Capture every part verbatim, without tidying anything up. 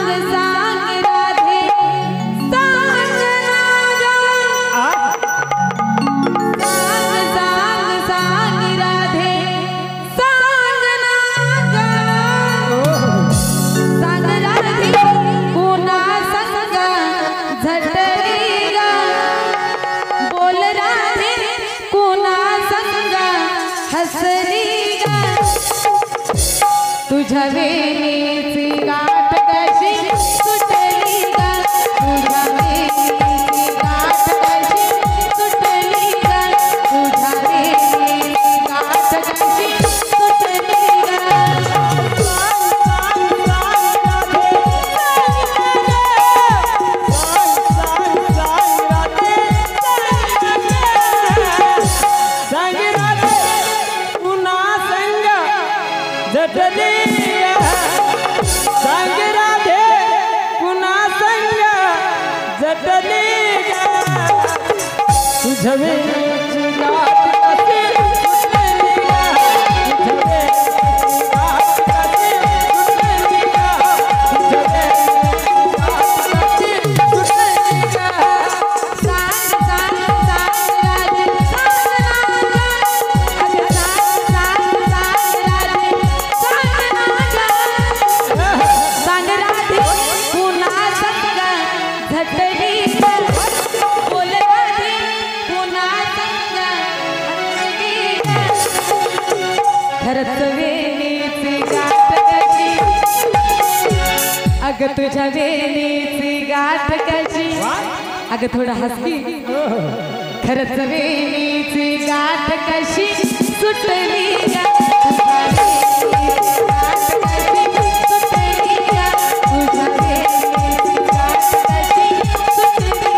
तुझ्या वेणीची गाठ कशी सुटली ग, तुझ्या वेणीची गाठ कशी सुटली ग, तुझ्या वेणीची गाठ कशी सुटली ग. अग तुझ्या वेणीची गाठ कशी, अग थोडा हसली, खरंच वेणीची गाठ कशी सुटली ग, तुझ्या वेणीची गाठ कशी सुटली ग, तुझ्या वेणीची गाठ कशी सुटली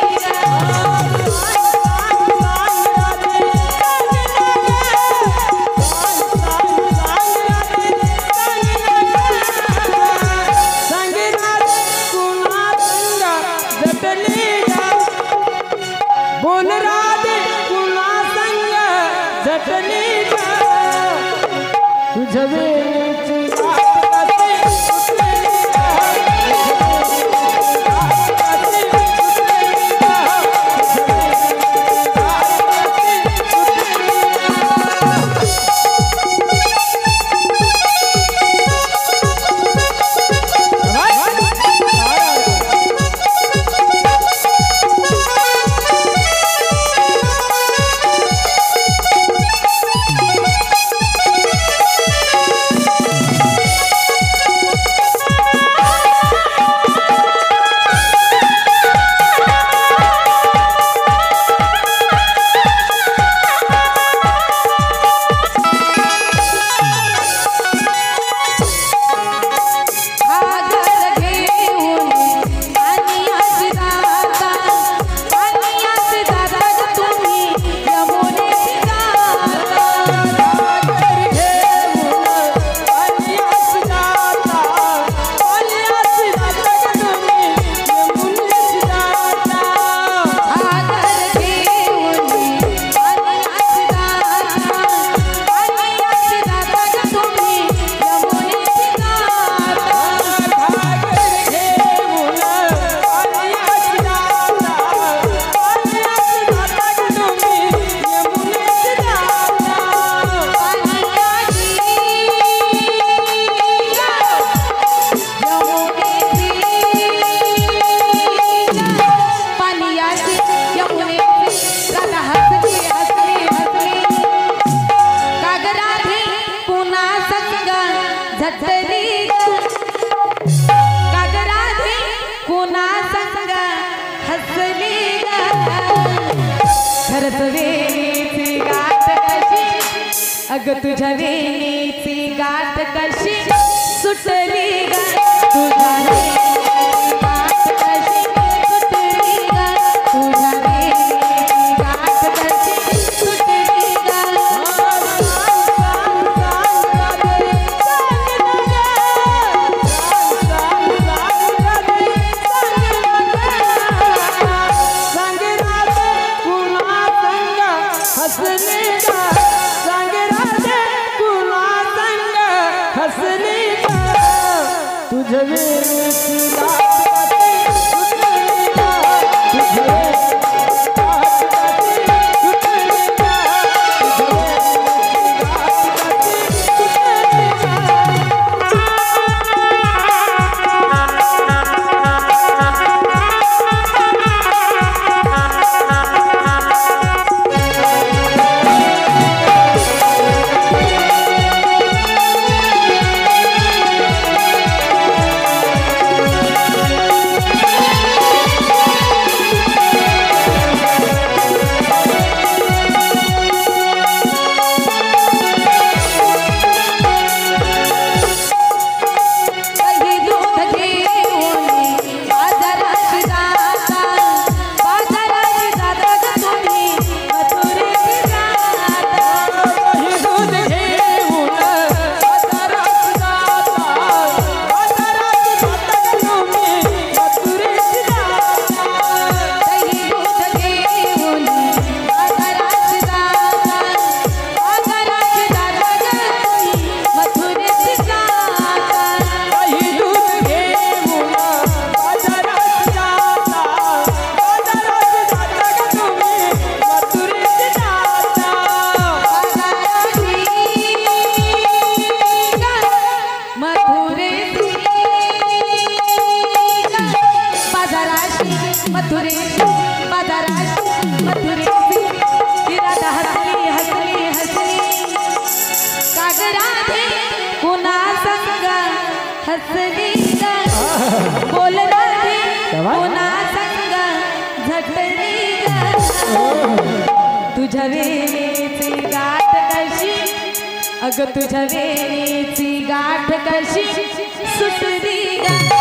बोल राधे पुन्हा संग झटली ग, तुझ्या वेणीची गाठ कशी सुटली खरंच वेणीची गाठ कशी, अग तुझ्या वेणीची गाठ कशी सुटली ग, तुझ्या वेणीची गाठ कशी सुटली ग, तुझ्या वेणीची गाठ कशी सुटली ग. सांग राधे पुन्हा संग हसली ग. हसली ग बोलला दे कोणा संग झटली ग तुझ्या वेणीची गाठ कशी अग तुझ्या वेणीची गाठ कशी सुटली ग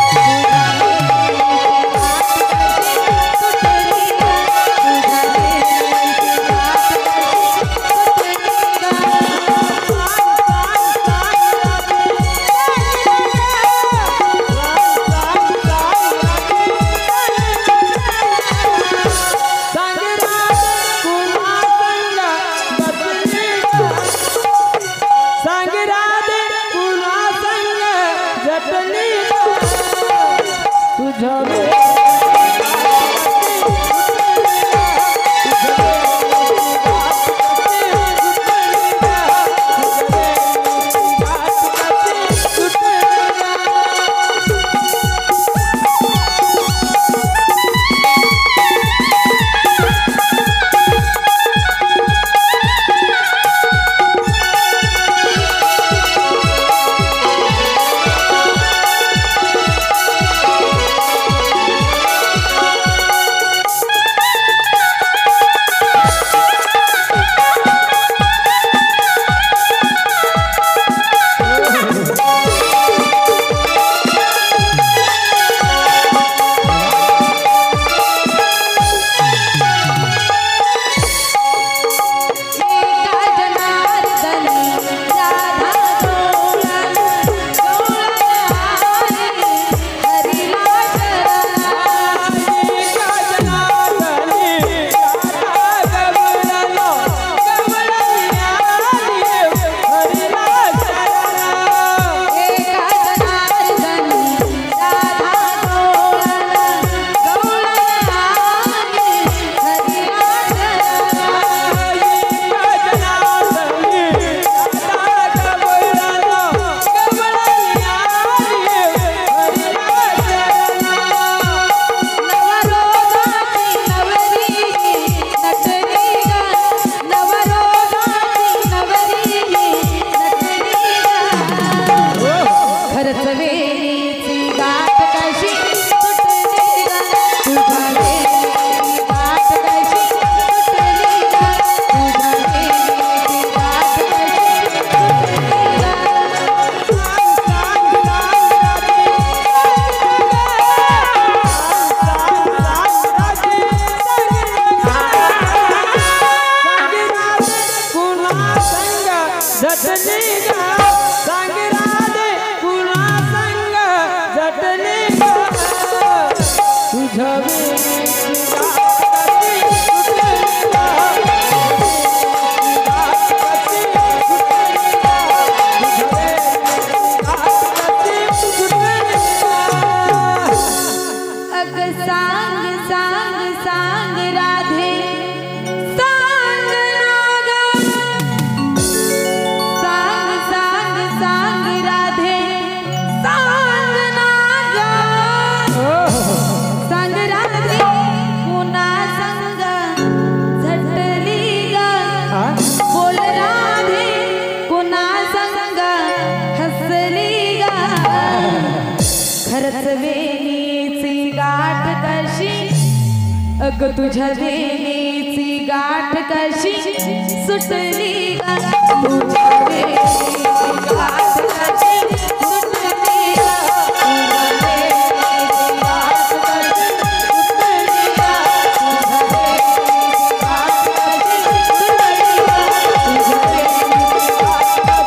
खरंच वेणीची गाठ कशी, अग तुझ्या वेणीची गाठ कशी सुटली ग, तुझ्या वेणीची गाठ कशी सुटली ग, तुझ्या वेणीची गाठ कशी सुटली ग, तुझ्या वेणीची गाठ कशी सुटली ग, तुझ्या वेणीची गाठ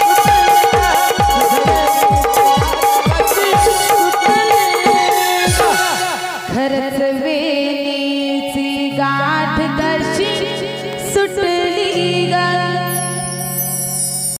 कशी सुटली ग. खरंच वेणीची गाठ कशी सुटली